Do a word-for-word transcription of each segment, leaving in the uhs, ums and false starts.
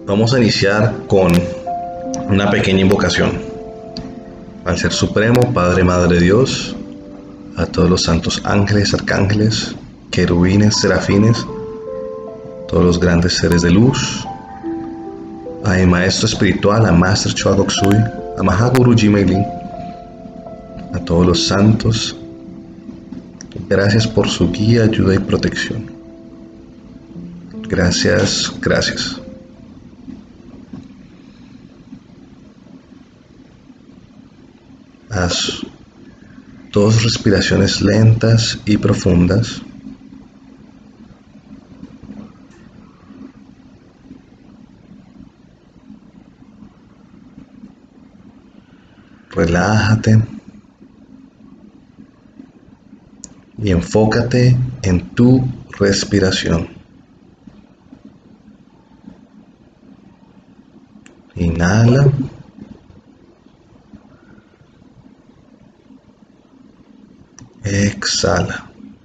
Vamos a iniciar con una pequeña invocación al Ser Supremo, Padre, Madre Dios, a todos los santos ángeles, arcángeles, querubines, serafines, todos los grandes seres de luz, a mi maestro espiritual, a Master Choa Kok Sui, a Mahaguruji Meilin, a todos los santos. Gracias por su guía, ayuda y protección. Gracias, gracias. Haz dos respiraciones lentas y profundas. Relájate y enfócate en tu respiración. Inhala. Exhala.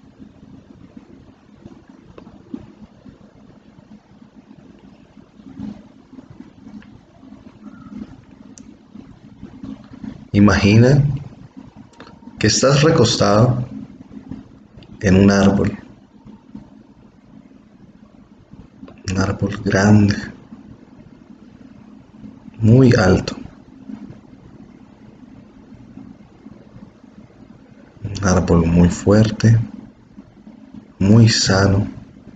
Imagina que estás recostado en un árbol, un árbol grande, muy alto, un árbol muy fuerte, muy sano,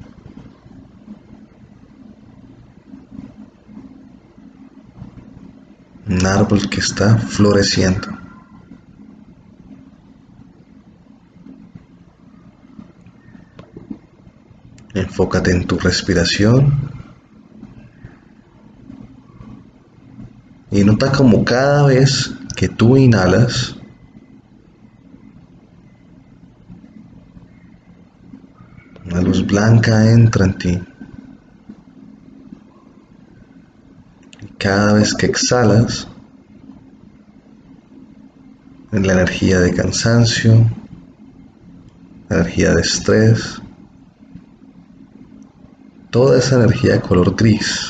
un árbol que está floreciendo. Enfócate en tu respiración y nota como cada vez que tú inhalas, una luz blanca entra en ti. Y cada vez que exhalas, en la energía de cansancio, la energía de estrés, toda esa energía de color gris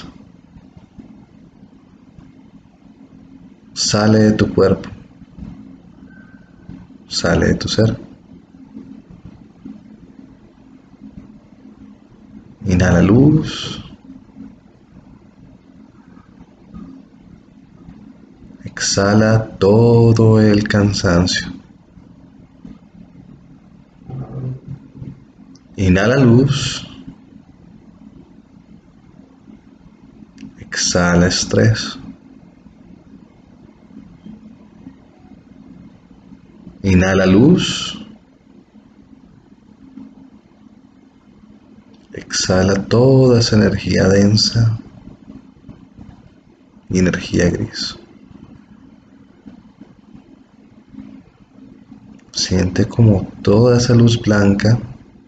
sale de tu cuerpo, sale de tu ser. Inhala luz, exhala todo el cansancio. Inhala luz, exhala estrés. Inhala luz, exhala toda esa energía densa y energía gris. Siente como toda esa luz blanca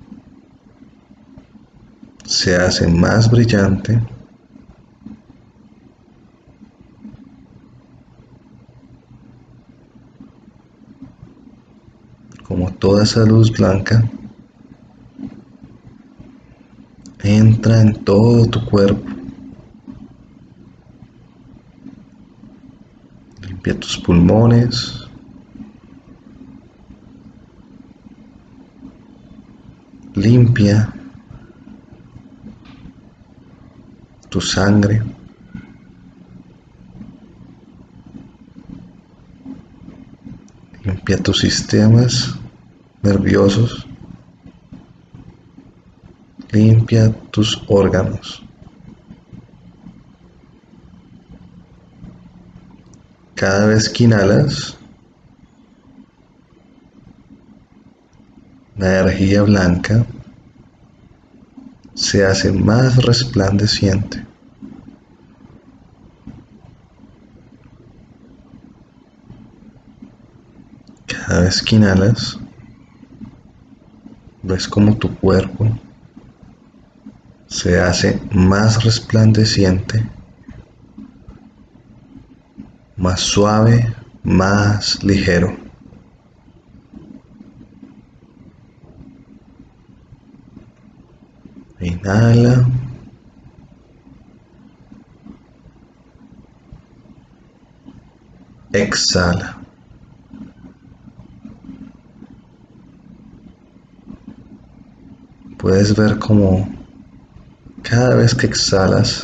se hace más brillante, como toda esa luz blanca entra en todo tu cuerpo, limpia tus pulmones, limpia tu sangre, limpia tus sistemas nerviosos, limpia tus órganos. Cada vez que inhalas, la energía blanca se hace más resplandeciente. Cada vez que inhalas, ves como tu cuerpo se hace más resplandeciente, más suave, más ligero. Inhala. exhala. Puedes ver cómo cada vez que exhalas,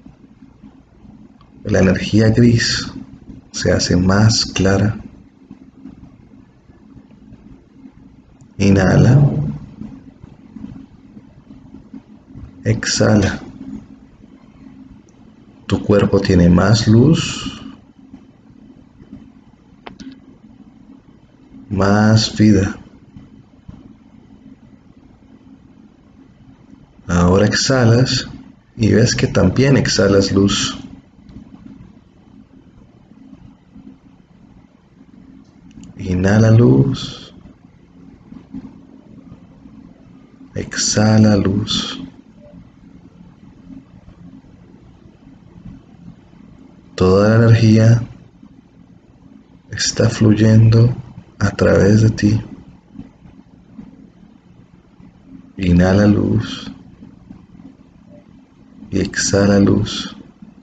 la energía gris se hace más clara. Inhala. Exhala. Tu cuerpo tiene más luz, más vida. Ahora exhalas y ves que también exhalas luz. Inhala luz. Exhala luz. Toda la energía está fluyendo a través de ti. Inhala luz y exhala luz.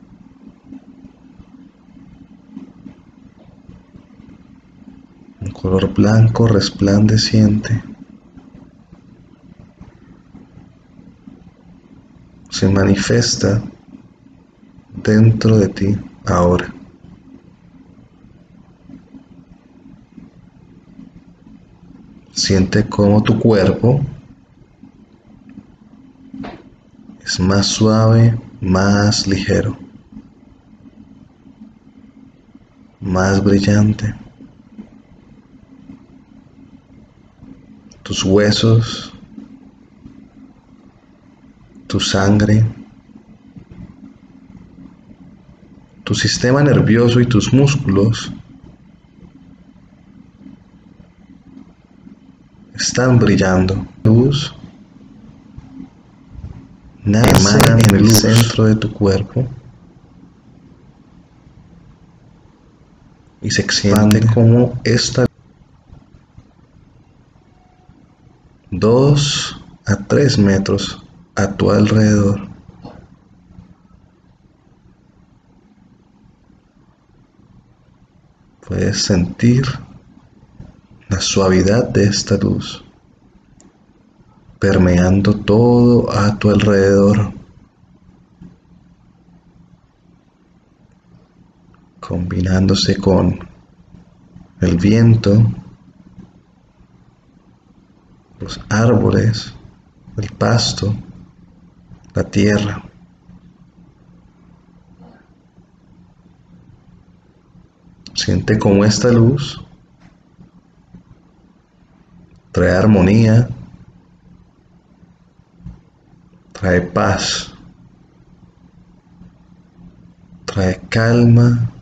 Un color blanco resplandeciente se manifiesta dentro de ti ahora. Siente cómo tu cuerpo es más suave, más ligero, más brillante. Tus huesos, tu sangre, tu sistema nervioso y tus músculos están brillando. Luz nace en el centro de tu cuerpo y se expande como esta dos a tres metros a tu alrededor. Puedes sentir la suavidad de esta luz permeando todo a tu alrededor, combinándose con el viento, los árboles, el pasto, la tierra. Siente cómo esta luz trae armonía, trae paz, trae calma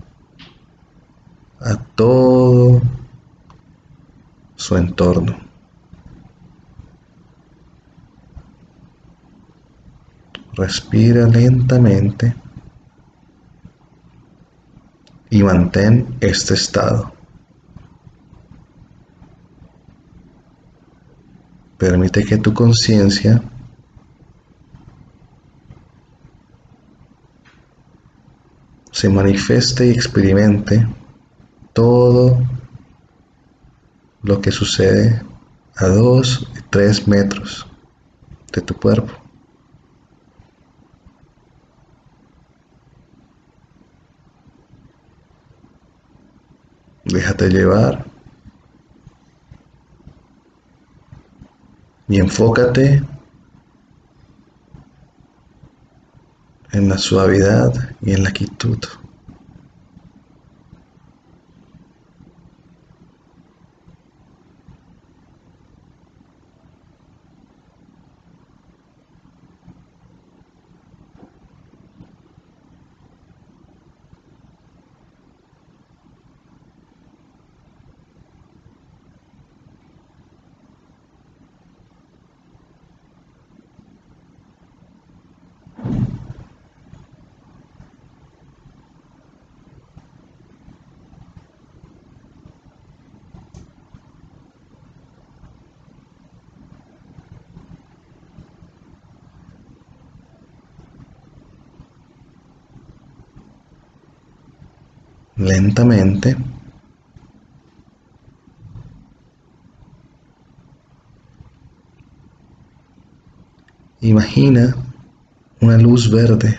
a todo su entorno. Respira lentamente y mantén este estado. Permite que tu conciencia se manifieste y experimente todo lo que sucede a dos y tres metros de tu cuerpo. Déjate llevar y enfócate en la suavidad y en la quietud. lentamente. Imagina una luz verde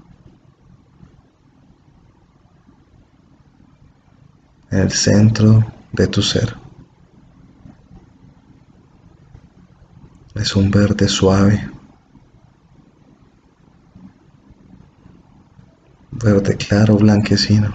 en el centro de tu ser. Es un verde suave, verde claro, blanquecino.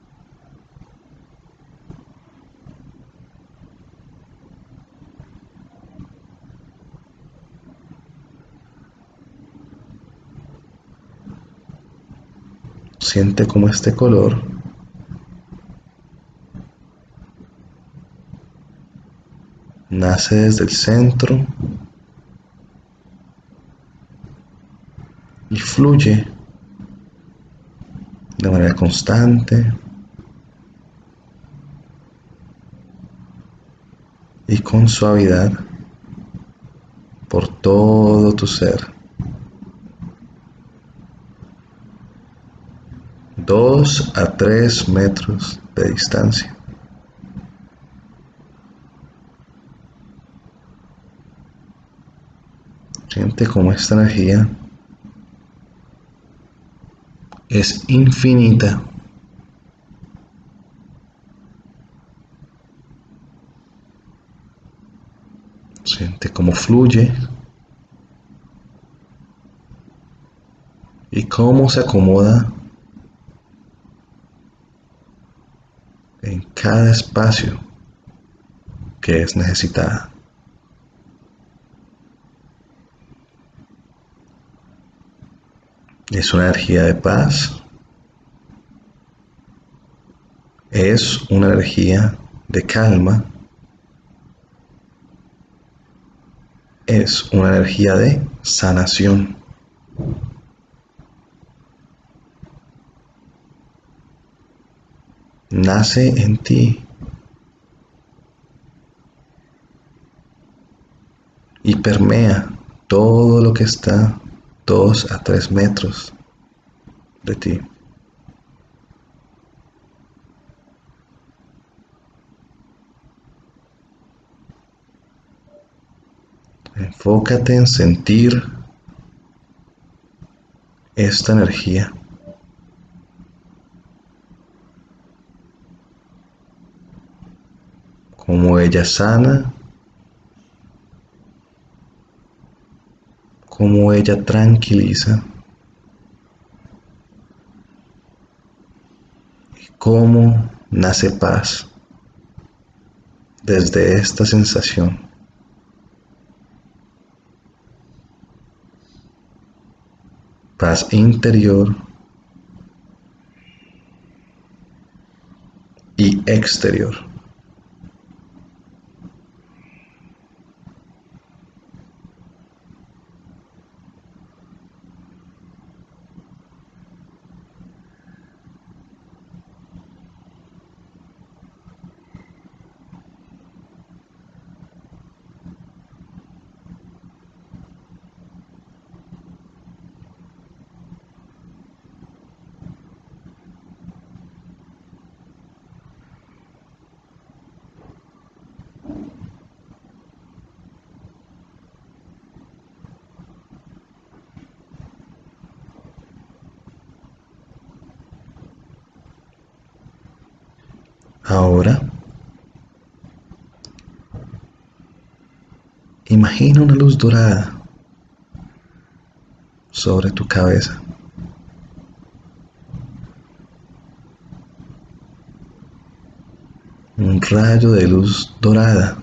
Siente como este color nace desde el centro y fluye de manera constante y con suavidad por todo tu ser. Dos a tres metros de distancia. Siente como esta energía es infinita. Siente cómo fluye y cómo se acomoda en cada espacio que es necesitada. Es una energía de paz. Es una energía de calma. Es una energía de sanación. Nace en ti y permea todo lo que está dos a tres metros de ti. Enfócate en sentir esta energía. Como ella sana, como ella tranquiliza, y cómo nace paz desde esta sensación. Paz interior y exterior. Ahora, imagina una luz dorada sobre tu cabeza. Un rayo de luz dorada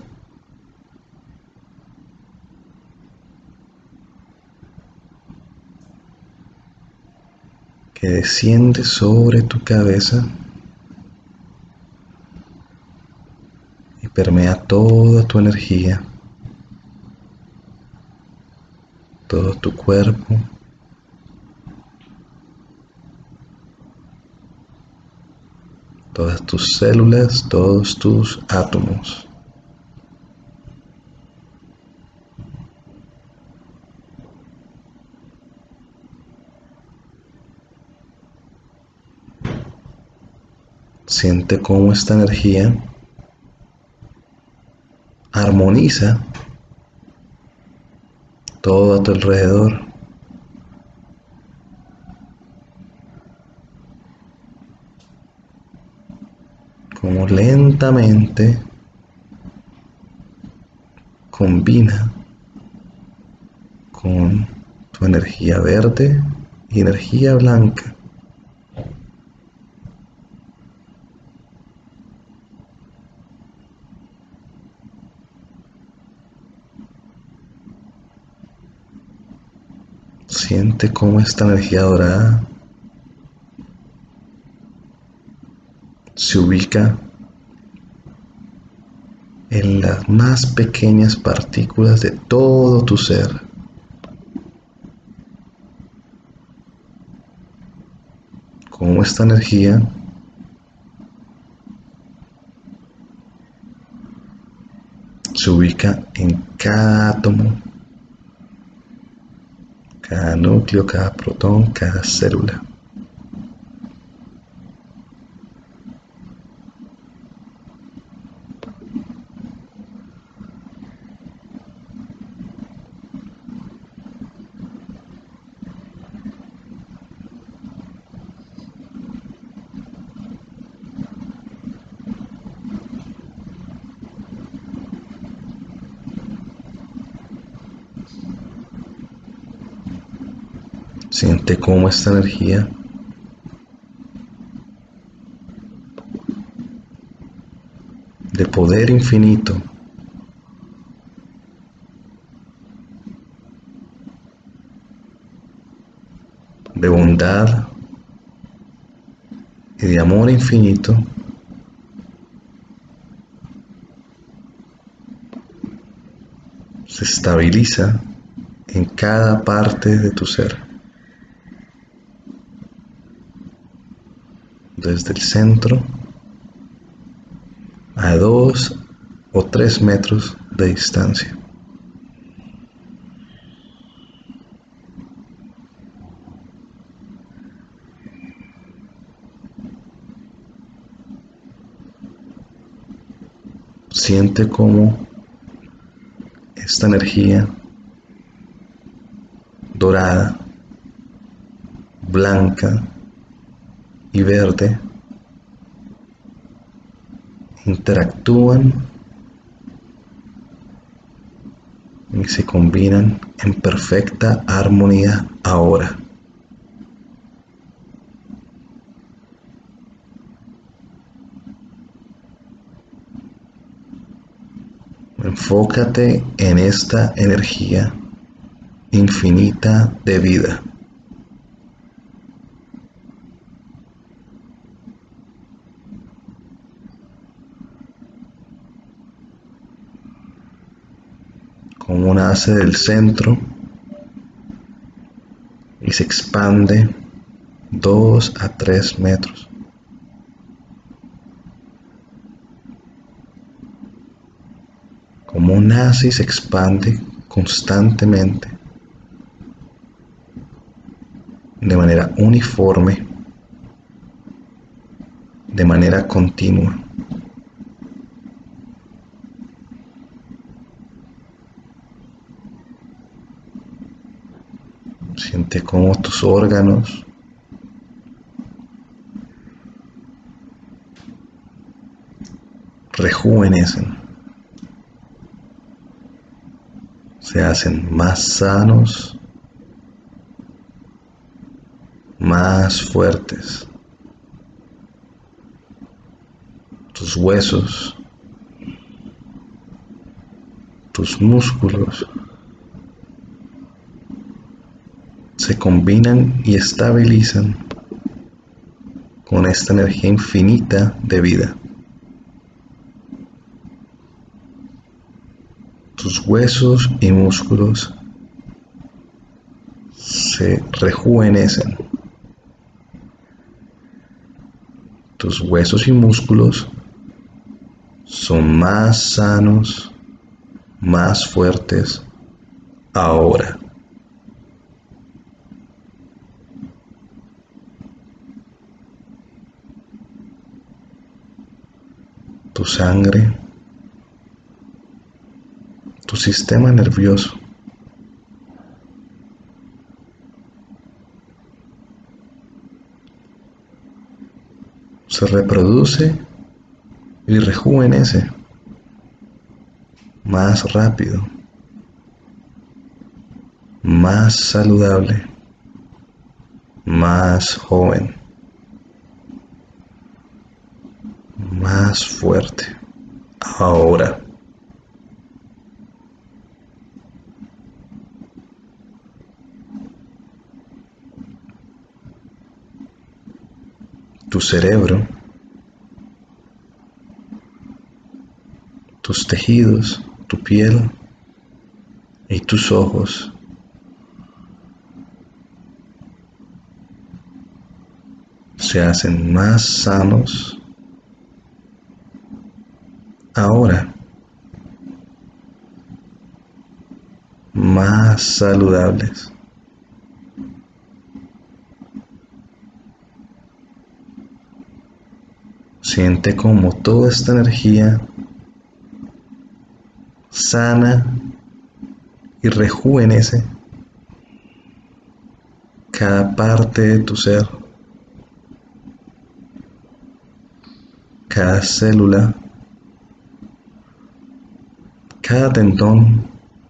que desciende sobre tu cabeza y permea toda tu energía, todo tu cuerpo, todas tus células, todos tus átomos. Siente cómo esta energía armoniza todo a tu alrededor. Como lentamente combina con tu energía verde y energía blanca. Siente cómo esta energía dorada se ubica en las más pequeñas partículas de todo tu ser. Cómo esta energía se ubica en cada átomo, cada núcleo, cada protón, cada célula. Siente cómo esta energía de poder infinito de bondad y de amor infinito se estabiliza en cada parte de tu ser, desde el centro a dos o tres metros de distancia. Siente cómo esta energía dorada, blanca y verde interactúan y se combinan en perfecta armonía ahora. Enfócate en esta energía infinita de vida. Como nace del centro y se expande dos a tres metros. Como nace y se expande constantemente, de manera uniforme, de manera continua. Siente cómo tus órganos rejuvenecen, se hacen más sanos, más fuertes. Tus huesos, tus músculos se combinan y estabilizan con esta energía infinita de vida. Tus huesos y músculos se rejuvenecen. Tus huesos y músculos son más sanos, más fuertes ahora. tu sangre, tu sistema nervioso. Se reproduce y rejuvenece más rápido, más saludable, más joven, más fuerte. Ahora, tu cerebro, tus tejidos, tu piel y tus ojos se hacen más sanos ahora, más saludables. Siente como toda esta energía sana y rejuvenece cada parte de tu ser, cada célula, cada tendón,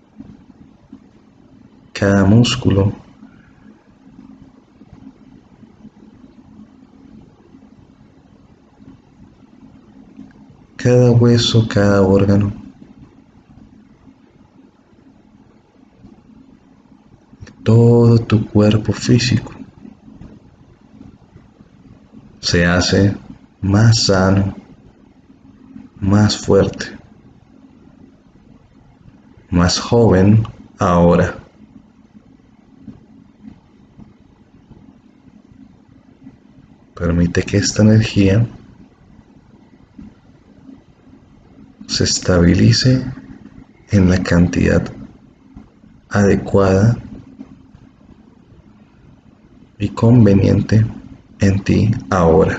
cada músculo, cada hueso, cada órgano. Todo tu cuerpo físico se hace más sano, más fuerte, más joven ahora. Permite que esta energía se estabilice en la cantidad adecuada y conveniente en ti ahora.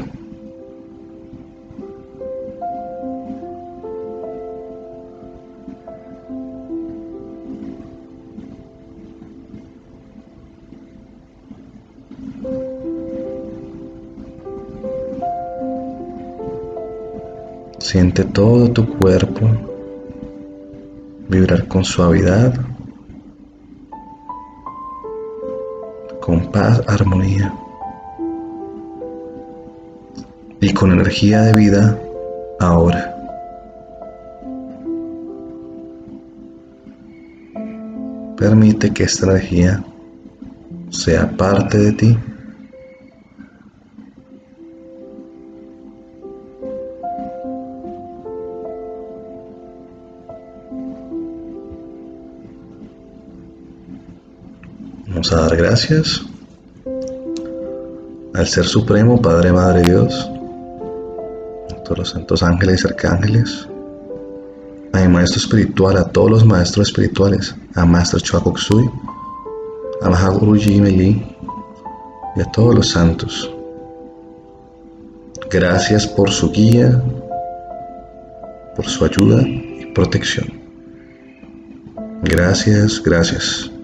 Siente todo tu cuerpo vibrar con suavidad, con paz, armonía y con energía de vida ahora. Permite que esta energía sea parte de ti. Vamos a dar gracias al Ser Supremo, Padre, Madre, Dios, a todos los santos ángeles y arcángeles, a mi maestro espiritual, a todos los maestros espirituales, a Master Choa Kok Sui, a Mahaguruji Meli y a todos los santos. Gracias por su guía, por su ayuda y protección. Gracias, gracias.